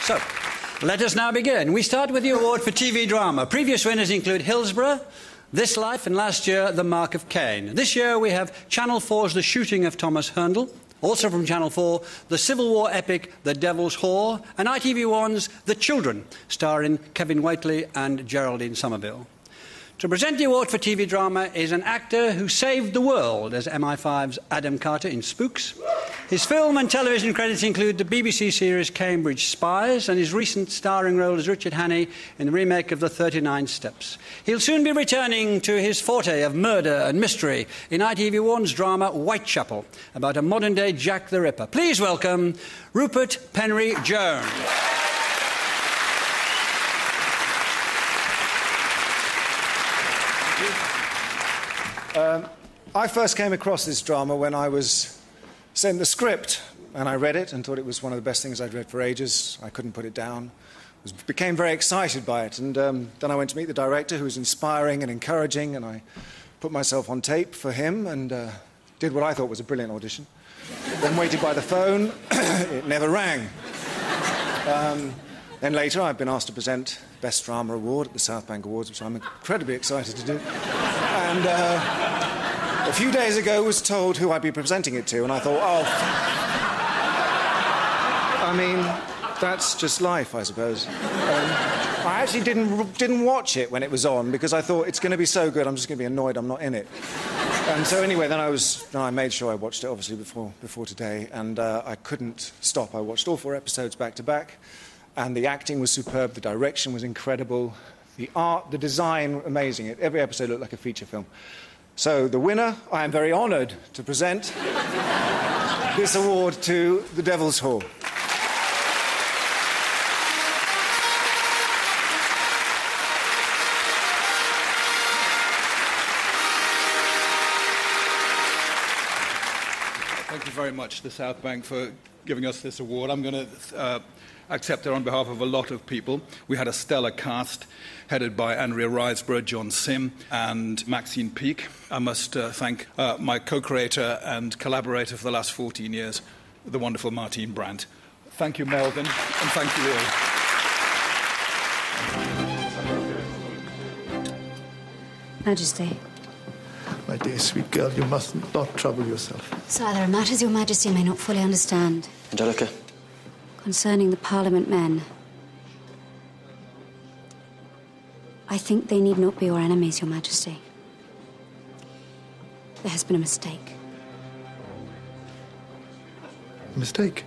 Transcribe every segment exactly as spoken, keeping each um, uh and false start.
So, let us now begin. We start with the award for T V drama. Previous winners include Hillsborough, This Life, and last year, The Mark of Cain. This year, we have Channel four's The Shooting of Thomas Herndl, also from Channel four, the Civil War epic The Devil's Whore, and I T V one's The Children, starring Kevin Whately and Geraldine Somerville. To present the award for T V drama is an actor who saved the world as M I five's Adam Carter in Spooks. His film and television credits include the B B C series Cambridge Spies and his recent starring role as Richard Hannay in the remake of The thirty-nine Steps. He'll soon be returning to his forte of murder and mystery in I T V one's drama Whitechapel, about a modern-day Jack the Ripper. Please welcome Rupert Penry-Jones. Um, I first came across this drama when I was sent the script, and I read it and thought it was one of the best things I'd read for ages. I couldn't put it down. Was, became very excited by it, and um, then I went to meet the director, who was inspiring and encouraging, and I put myself on tape for him and uh, did what I thought was a brilliant audition. Then waited by the phone. It never rang. Um, then later I've been asked to present Best Drama Award at the South Bank Awards, which I'm incredibly excited to do. And uh, a few days ago was told who I'd be presenting it to, and I thought, oh... I mean, that's just life, I suppose. Um, I actually didn't, didn't watch it when it was on, because I thought, it's going to be so good, I'm just going to be annoyed I'm not in it. And so anyway, then I was... Then I made sure I watched it, obviously, before, before today, and uh, I couldn't stop. I watched all four episodes back to back, and the acting was superb, the direction was incredible, the art, the design, amazing. It, every episode looked like a feature film. So, the winner, I am very honoured to present this award to The Devil's Whore. Thank you very much, the South Bank, for giving us this award. I'm going to uh, accept it on behalf of a lot of people. We had a stellar cast headed by Andrea Riseborough, John Sim, and Maxine Peake. I must uh, thank uh, my co-creator and collaborator for the last fourteen years, the wonderful Martine Brandt. Thank you, Melvin, and thank you all. Majesty. My dear sweet girl, you must not trouble yourself. Sir, there are matters your Majesty may not fully understand. Angelica. Concerning the Parliament men. I think they need not be your enemies, your Majesty. There has been a mistake. A mistake?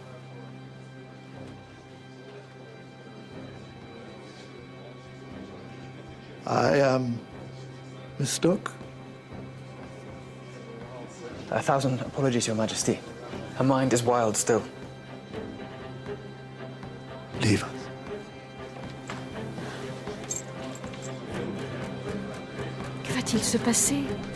I am mistook. A thousand apologies, Your Majesty. Her mind is wild still. Leave us. Que va-t-il se passer?